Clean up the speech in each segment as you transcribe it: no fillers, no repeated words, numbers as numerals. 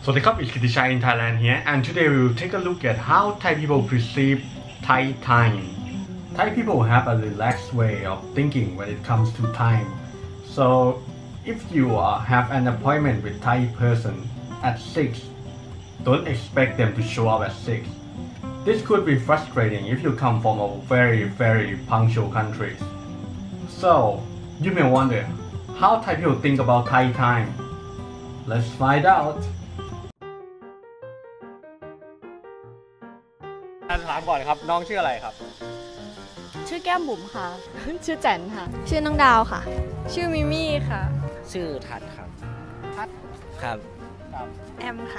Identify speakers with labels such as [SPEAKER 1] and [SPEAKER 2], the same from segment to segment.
[SPEAKER 1] So the cup is Kitisha in Thailand here, and today we will take a look at how Thai people perceive Thai time. Thai people have a relaxed way of thinking when it comes to time. So if you have an appointment with Thai person at 6, don't expect them to show up at 6. This could be frustrating if you come from a very punctual country. So you may wonder how Thai people think about Thai time. Let's find out. ถามก่อนครับน้องชื่ออะไรครับ
[SPEAKER 2] ชื่อแก้มบุ๋มค่ะชื่อแจ๋นค่ะชื่อน้องดาวค่ะชื่อมิมี่ค่ะ
[SPEAKER 3] ชื่อทัดครับ
[SPEAKER 1] ทัด
[SPEAKER 3] ครับ
[SPEAKER 2] แอมค่ะ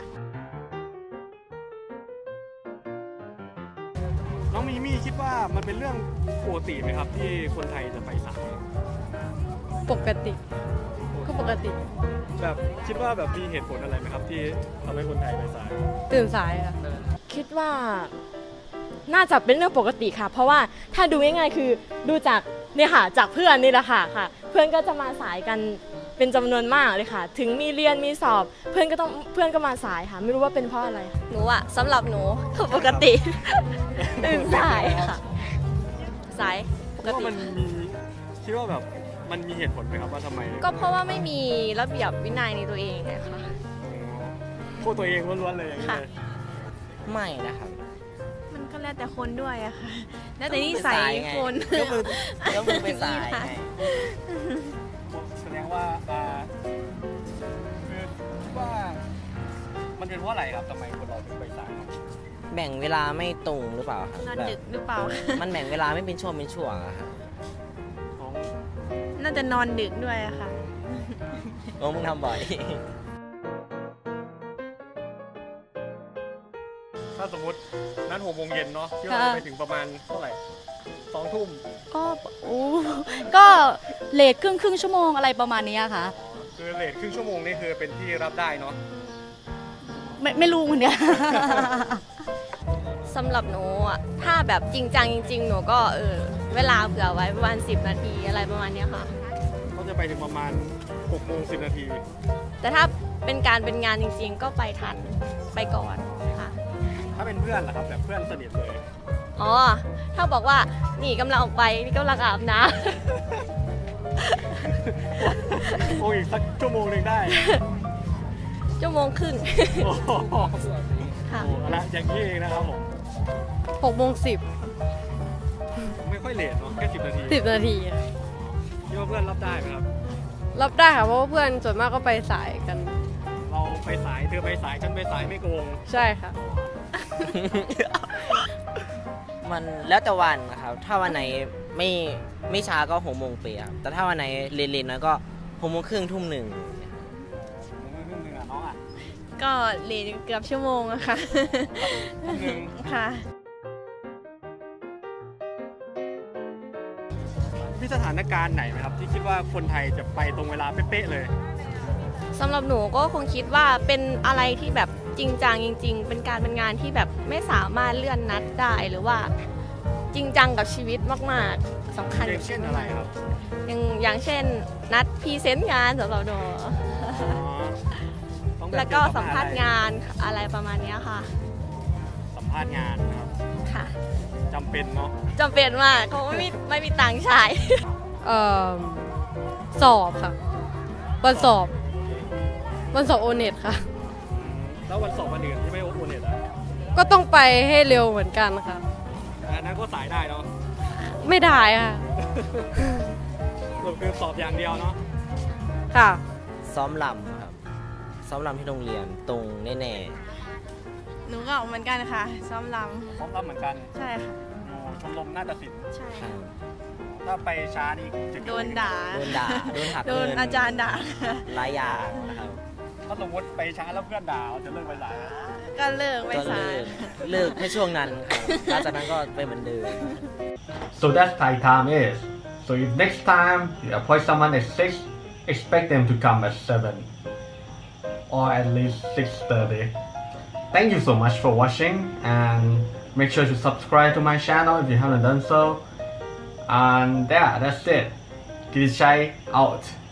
[SPEAKER 1] น้องมิมี่คิดว่ามันเป็นเรื่องปกติไหมครับที่คนไทยจะไปสาย
[SPEAKER 2] ปกติก็ปกติ
[SPEAKER 1] แบบคิดว่าแบบมีเหตุผลอะไรไหมครับที่ทำให้คนไทยไปสาย
[SPEAKER 2] ตื่นสายค่ะคิดว่าน่าจะเป็นเรื่องปกติค่ะเพราะว่าถ้าดูง่ายๆคือดูจากเนี่ยค่ะจากเพื่อนนี่แหละค่ะเพื่อนก็จะมาสายกันเป็นจำนวนมากเลยค่ะถึงมีเรียนมีสอบเพื่อนก็มาสายค่ะไม่รู้ว่าเป็นเพราะอะไรหนูอะสำหรับหนูปกติตื่นสายค่ะสายปกติ
[SPEAKER 1] มันมีคิดว่าแบบมันมีเหตุผลไหมครับว่าทำไม
[SPEAKER 2] ก็เพราะว่าไม่มีระเบียบวินัยในตัวเองไงคะ
[SPEAKER 1] โทษตัวเองล้วนๆเลยอย่างนี้
[SPEAKER 3] ไม่นะครับ
[SPEAKER 2] มันก็แล้วแต่คนด้วยอะค่ะแล้วแต่นิสัยคน
[SPEAKER 3] ก็มึงเป็นสายไง
[SPEAKER 1] แสดงว่าคือว่ามันเป็นเพราะอะไรครับทำไมคนเราถึงไปสาย
[SPEAKER 3] แบ่งเวลาไม่ตรงหรือเปล่าครับ
[SPEAKER 2] นอนดึกหรือเปล่า
[SPEAKER 3] มันแบ่งเวลาไม่เป็นช่วงอะครับ
[SPEAKER 2] น่าจะนอนดึกด้วยอะค่ะ
[SPEAKER 3] โอ้มึงทำบ่อย
[SPEAKER 1] ถ้าสมมตินั้น6 โมงเย็นเนาะที่เราไปถึงประมาณเท่าไหร่2 ทุ่ม
[SPEAKER 2] ก็เลทครึ่งชั่วโมงอะไรประมาณนี้ค่ะ
[SPEAKER 1] คือเลทครึ่งชั่วโมงนี่คือเป็นที่รับได้เนาะ
[SPEAKER 2] ไม่รู้เหมือนกันสำหรับหนูอะถ้าแบบจริงจังจริงๆหนูก็เวลาเผื่อไว้ประมาณ10 นาทีอะไรประมาณนี้ค่ะ
[SPEAKER 1] ก็จะไปถึงประมาณ6 โมง 10 นาที
[SPEAKER 2] แต่ถ้าเป็นงานจริงๆก็ไปทันไปก่อนค่ะ
[SPEAKER 1] ถ้าเป็นเพื่อนล่ะครับแบบเพื่อนสนิทเลย
[SPEAKER 2] อ๋อถ้าบอกว่านี่กำลังออกไปนี่กำลังอาบน้
[SPEAKER 1] ำโอ้ยสักชั่วโมงนึงได้
[SPEAKER 2] ชั่วโมงครึ่ง
[SPEAKER 1] ค่ะละอย่างนี้เองนะครับผม
[SPEAKER 2] 6 โมง 10
[SPEAKER 1] ไม่ค่อยเลทเนาะแค่10 นาที
[SPEAKER 2] 10 นาที
[SPEAKER 1] คิดว่าเพื่อนรับได้ไหมครับ
[SPEAKER 2] รับได้ค่ะเพราะว่าเพื่อนส่วนมากก็ไปสายกัน
[SPEAKER 1] เราไปสายเธอไปสายฉันไปสายไม่โกง
[SPEAKER 2] ใช่ค่ะ
[SPEAKER 3] มันแล้วแต่วันนะครับถ้าวันไหนไม่ช้าก็6 โมงเปียกแต่ถ้าวันไหนเรียนๆนะก็6 โมงครึ่งทุ่ม 1
[SPEAKER 1] น้องอ่ะ
[SPEAKER 2] ก็เรียนเกือบชั่วโมงอะค่ะค่ะ
[SPEAKER 1] มีสถานการณ์ไหนไหมครับที่คิดว่าคนไทยจะไปตรงเวลาเป๊ะๆเลย
[SPEAKER 2] สำหรับหนูก็คงคิดว่าเป็นอะไรที่แบบจริงจังจริงๆเป็นงานที่แบบไม่สามารถเลื่อนนัดได้หรือว่าจริงจังกับชีวิตมากๆสำคัญ
[SPEAKER 1] อย่างเช่นอะไรครับ
[SPEAKER 2] อย่างเช่นนัดพรีเซนต์งานสำหรับหนูแล้วก็สัมภาษณ์งานอะไรประมาณนี้ค่ะ
[SPEAKER 1] สัมภาษณ์งานนะครับ
[SPEAKER 2] ค่ะ
[SPEAKER 1] จำเป็นเนาะ
[SPEAKER 2] จำเป็นมากเขาไม่มีตังค์ใช้สอบค่ะวันสอบโอเน็ตค่ะ
[SPEAKER 1] แล้ววันสอบวันอื่นที่ไม่โอเน็ตอ่ะ
[SPEAKER 2] ก็ต้องไปให้เร็วเหมือนกันค่ะ
[SPEAKER 1] อันนั้นก็สายได้เนาะ
[SPEAKER 2] ไม่ได้ค่ะ
[SPEAKER 1] คือสอบอย่างเดียวเนาะ
[SPEAKER 2] ค่ะ
[SPEAKER 3] ซ้อมลำครับซ้อมลำที่โรงเรียนตรงแน่
[SPEAKER 2] ๆหนูก็เหมือนกันค่ะซ้อมลำ
[SPEAKER 1] เหมือนกัน
[SPEAKER 2] ใช่ค่ะ
[SPEAKER 1] ชมรมนาฏศิลป์
[SPEAKER 2] ใช่
[SPEAKER 1] ถ้าไปช้านี่
[SPEAKER 2] โดนด่าโดนอาจารย์ด่า
[SPEAKER 3] หลายอย่างนะครับ
[SPEAKER 1] ถ้าสมมติไปช้าแล้วเพื่อนด่าจะเลิกไปสาย
[SPEAKER 2] ก็เลิกไปสาย
[SPEAKER 3] เลิกแค่ช่วงนั้นครับหลังจากนั้นก็ไปเหมือนเดิม
[SPEAKER 1] So that's Thai time is so if next time you appoint someone at 6 expect them to come at 7 or at least 6:30 Thank you so much for watching and make sure to subscribe to my channel if you haven't done so and yeah that's it Kitishai out